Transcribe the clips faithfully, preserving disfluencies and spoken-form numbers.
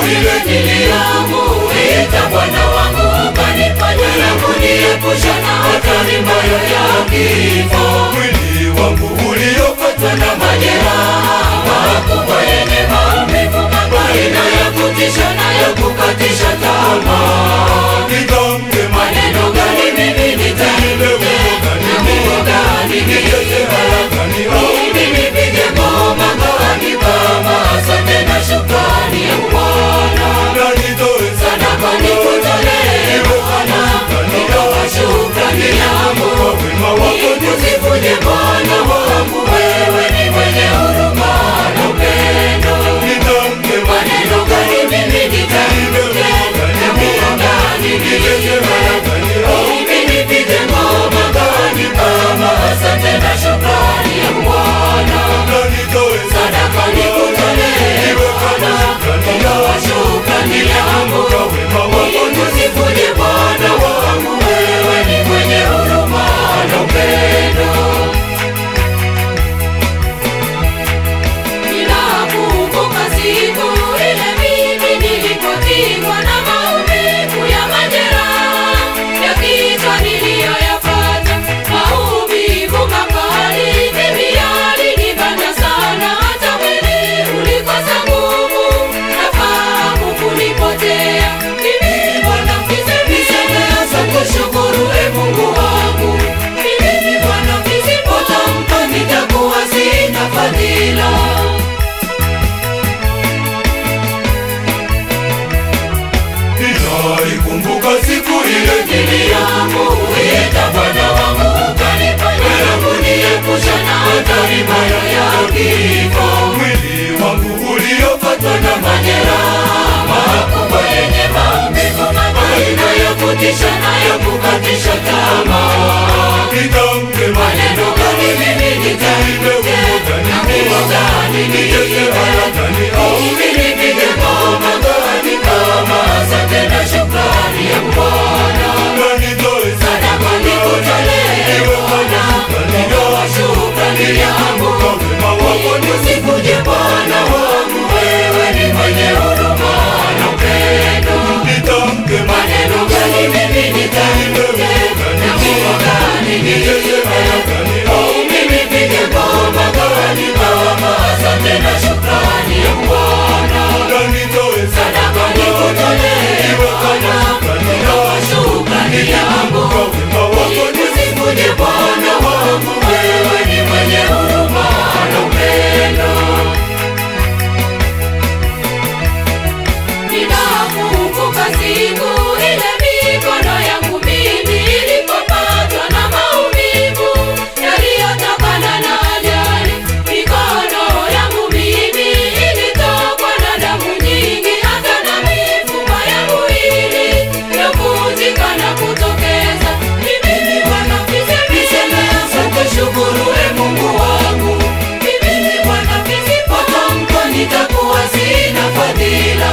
ile niliyomuita Bwana wangu, ukaniponya na kuniepusha na hatari mbaya ya kifo. Mwili wangu uliopatwa na majeraha makubwa yenye maumivu makali na ya kutisha na ya kukatisha tamaa, nitamke maneno gani mimi nitamke, na nguo gani nicheze haragani, mimi nipige ngoma gani kama asante na shukrani ya Bwana. na nitoe Sadaka nikutolee Bwana, nitoa shukrani yangu, nikusifuje Bwana wangu, wewe ni mwenye huruma na upendo. nitamke Maneno gani mimi nitamke, na nguo gani nicheze haragani, mimi nipige ngoma gani kama asante na shukrani ya Bwana. na nitoe Sadaka nikutolee Bwana, nitoa shukrani yangu, nikusifuje Bwana wangu, wewe ni mwenye huruma na upendo. Ninakumbuka siku ile mimi nilipotingwa na maumivu ya majeraha ya kichwa niliyoyapata, maumivu makali mimi yalinibana sana, hata mwili ulikosa nguvu na fahamu kunipotea. Mimi Bwana mkisemea kushukuru e Mungu wangu, mimi Bwana mkisipotamka nitakuwa sina fadhila. Naikumbuka siku ile niliyomuita Bwana wangu, ukaniponya na kuniepusha na hatari mbaya ya kifo. mwili wangu uliopatwa Na majeraha makubwa yenye maumivu makali na ya kutisha na ya kukatisha tamaa, nitamke maneno gani mimi nitamke, na nguo gani nicheze haragani, mimi nipige ngoma gani kama asante na shukrani ya Bwana. na nitoe Sadaka nikutolee Bwana, nitoa shukrani yangu, nikusifuje Bwana wangu, wewe ni mwenye huruma na upendo. nitamke Maneno gani mimi nitamke, na nguo gani nicheze haragani, mimi nipige ngoma gani kama asante na shukrani ya Bwana. na nitoe Sadaka nikutolee Bwana, nitoa shukrani yangu, nikusifuje Bwana wangu, wewe ni mwenye huruma na upendo. Ninakumbuka siku ile mikono yangu mimi ilipopatwa na maumivu yaliyotokana na ajali. Mikono yangu mimi ilitokwa na damu nyingi, hata na mifupa ya mwili yakuvunjika na kutokeza. Mimi ni Bwana mkisemea kushukuru e Mungu wangu, mimi ni Bwana mkisipotamka nitakuwa sina fadhila.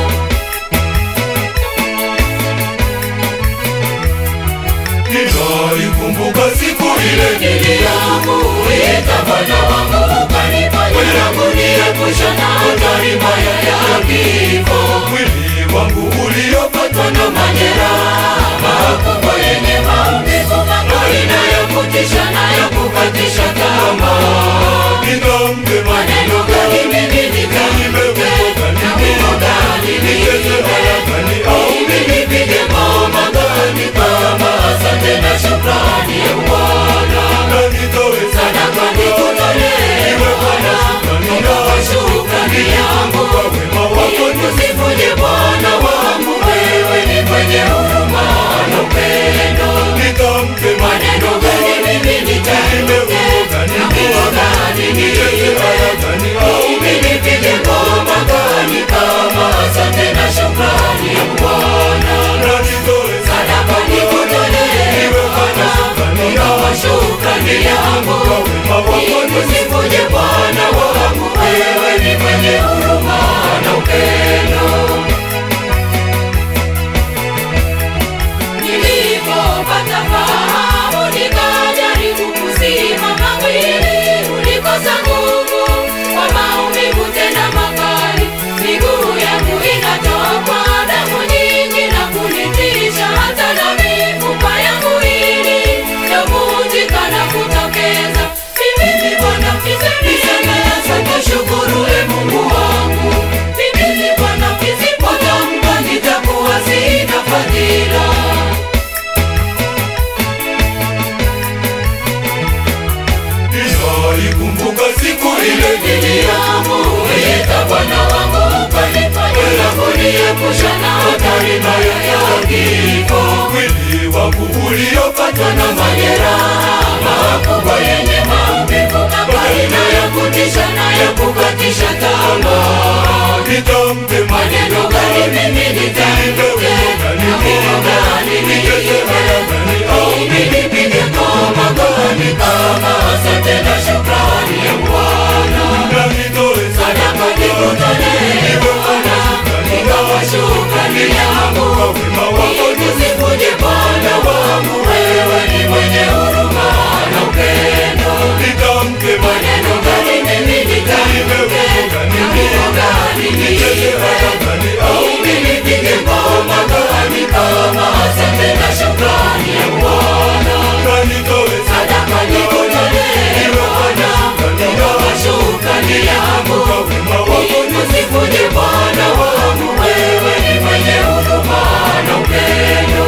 Naikumbuka siku ile niliyomuita Bwana wangu, ukaniponya na kuniepusha na hatari mbaya ya kifo. mwili wangu uliopatwa Na majeraha makubwa yenye maumivu makali na ya kutisha na ya kukatisha tamaa, nitamke maneno gani mimi nitamke, na nguo gani nicheze haragani, mimi nipige ngoma gani kama asante na shukrani ya Bwana. na nitoe Sadaka nikutolee Bwana, nitoa shukrani yangu, nikusifuje Bwana wangu, wewe ni mwenye huruma na upendo. nitamke Maneno gani mimi nitamke, na nguo gani nicheze haragani, mimi nipige ngoma gani kama asante na shukrani ya Bwana. na nitoe Sadaka nikutolee Bwana, nitoa shukrani yangu, nikusifuje Bwana wangu, wewe ni mwenye huruma na upendo. Nilipopata fahamu nikajaribu kusimama, mwili ulikosa nguvu kwa maumivu tena makali, miguu yangu inatoka kukatisha tamaa. Nitamke Maneno gani mimi nitamke, na wimbo gani niimbe, ili nipige ngoma gani kama asante na shukrani ya Bwana. Sadaka nikutolee Bwana, ingawa shukrani yangu, ili nisifuje Bwana wangu, wewe ni mwenye huruma na upendo. Maneno gani mimi nitamke, na wimbo gani niimbe, ili nipige ngoma gani kama asante na shukrani ya Bwana. Sadaka nikutolee Bwana, ingawa shukrani yangu, ili nisifuje Bwana wangu, wewe ni mwenye huruma na upendo.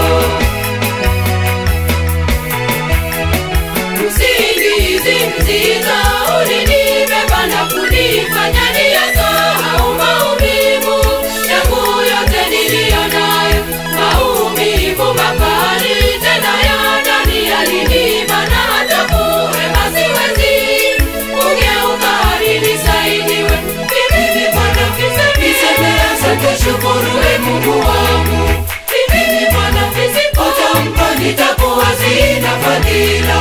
Usingizi mzito ulinibeba na kunifanya niyasahau maumivu yangu yote niliyo nayo. Maumivu makali tena ya ndani yalinibana, hata kuhema siwezi. Ugeuka hadi nisaidiwe, mimi ni Bwana niseme asante, shukuru e Mungu wangu. Mimi ni Bwana nisipotamka nitakuwa sina fadhila.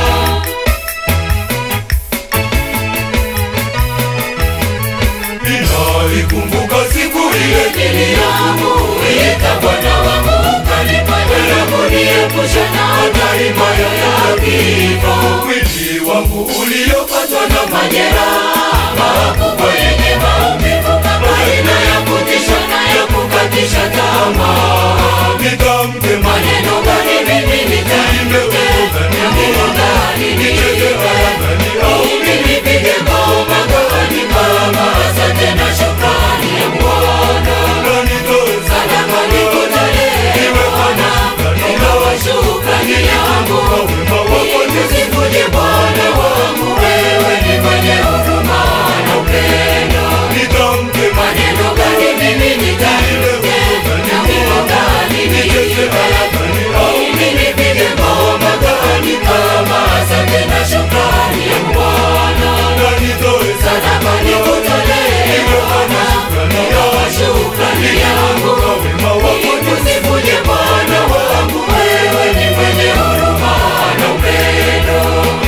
Naikumbuka siku ile niliyomuita Bwana wangu, ukanifanya na kuniepusha na hatari mbaya ya kifo. mwili wangu uliopatwa na Majeraha makubwa yenye maumivu makali na ya kutisha na ya kukatisha tamaa. Nitamke Maneno gani mimi nitamke, na wimbo gani niimbe, ili nipige ngoma gani kama asante na shukrani ya Bwana. Sadaka nikutolee Bwana, ingawa shukrani yangu, ili nisifuje Bwana wangu, wewe ni mwenye huruma na upendo. Maneno gani mimi nitamke, na wimbo gani niimbe, ili nipige ngoma gani kama asante na shukrani ya Bwana. Sadaka nikutolee Bwana, ingawa shukrani yangu, ili nisifuje Bwana wangu, wewe ni mwenye huruma na upendo.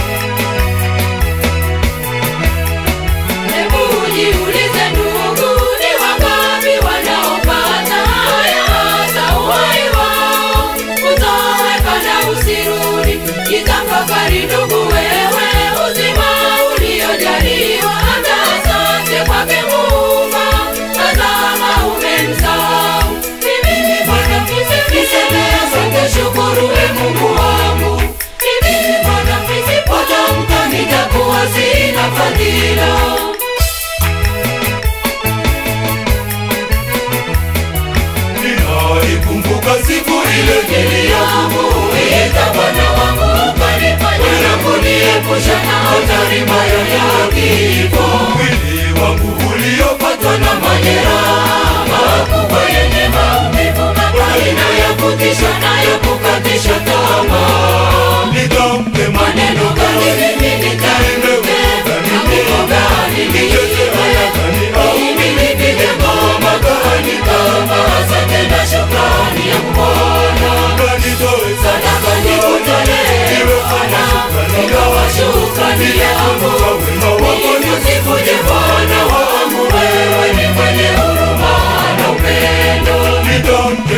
Hebu jiulize ndugu, ni wangapi wanaopata haya hasa uhai wao kutoweka na usirudi? Jitafakari ndugu wewe, uzima uliojaliwa, hata asante kwake Muumba, tazama umemsahau. Mimi ni Bwana niseme asante, shukuru e Mungu wangu. Mimi ni Bwana nisipotamka nitakuwa sina fadhila. Naikumbuka siku ile niliyomuita Bwana wangu, ukanifanya na kuniepusha na hatari mbaya ya kifo. mwili wangu uliopatwa Na majeraha makubwa yenye maumivu makali na ya kutisha na ya kukatisha tamaa. Nitamke Maneno gani mimi nitamke, na wimbo gani niimbe, ili nipige ngoma gani kama asante na shukrani ya Bwana. Sadaka nikutolee Bwana, ingawa shukrani yangu, ili nisifuje Bwana wangu, wewe ni mwenye huruma na upendo.